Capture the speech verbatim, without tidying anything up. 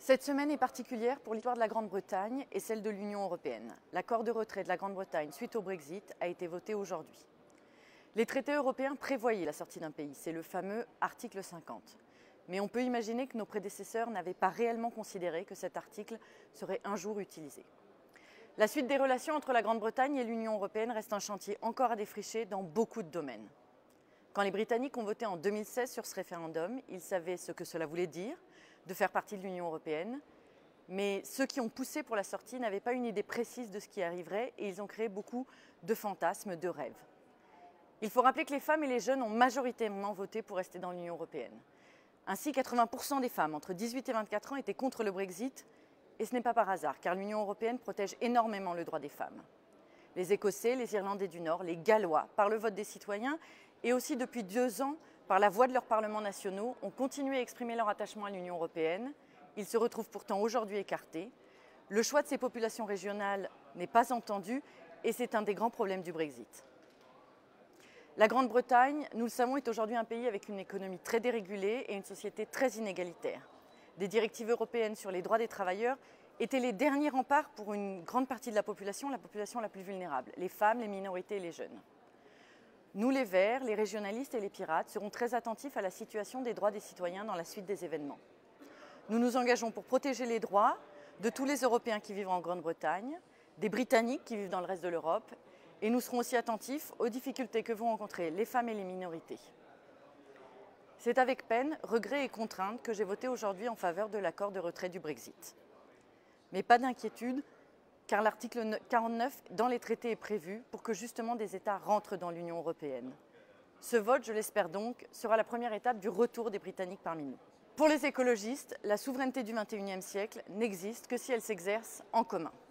Cette semaine est particulière pour l'histoire de la Grande-Bretagne et celle de l'Union européenne. L'accord de retrait de la Grande-Bretagne suite au Brexit a été voté aujourd'hui. Les traités européens prévoyaient la sortie d'un pays, c'est le fameux article cinquante. Mais on peut imaginer que nos prédécesseurs n'avaient pas réellement considéré que cet article serait un jour utilisé. La suite des relations entre la Grande-Bretagne et l'Union européenne reste un chantier encore à défricher dans beaucoup de domaines. Quand les Britanniques ont voté en deux mille seize sur ce référendum, ils savaient ce que cela voulait dire, de faire partie de l'Union européenne, mais ceux qui ont poussé pour la sortie n'avaient pas une idée précise de ce qui arriverait et ils ont créé beaucoup de fantasmes, de rêves. Il faut rappeler que les femmes et les jeunes ont majoritairement voté pour rester dans l'Union européenne. Ainsi, quatre-vingts pour cent des femmes entre dix-huit et vingt-quatre ans étaient contre le Brexit, et ce n'est pas par hasard, car l'Union européenne protège énormément le droit des femmes. Les Écossais, les Irlandais du Nord, les Gallois, par le vote des citoyens, et aussi depuis deux ans, par la voix de leurs parlements nationaux, ont continué à exprimer leur attachement à l'Union européenne. Ils se retrouvent pourtant aujourd'hui écartés. Le choix de ces populations régionales n'est pas entendu et c'est un des grands problèmes du Brexit. La Grande-Bretagne, nous le savons, est aujourd'hui un pays avec une économie très dérégulée et une société très inégalitaire. Des directives européennes sur les droits des travailleurs étaient les derniers remparts pour une grande partie de la population, la population la plus vulnérable, les femmes, les minorités et les jeunes. Nous, les Verts, les régionalistes et les pirates, serons très attentifs à la situation des droits des citoyens dans la suite des événements. Nous nous engageons pour protéger les droits de tous les Européens qui vivent en Grande-Bretagne, des Britanniques qui vivent dans le reste de l'Europe, et nous serons aussi attentifs aux difficultés que vont rencontrer les femmes et les minorités. C'est avec peine, regret et contrainte que j'ai voté aujourd'hui en faveur de l'accord de retrait du Brexit. Mais pas d'inquiétude, car l'article quarante-neuf dans les traités est prévu pour que justement des États rentrent dans l'Union européenne. Ce vote, je l'espère donc, sera la première étape du retour des Britanniques parmi nous. Pour les écologistes, la souveraineté du vingt et unième siècle n'existe que si elle s'exerce en commun.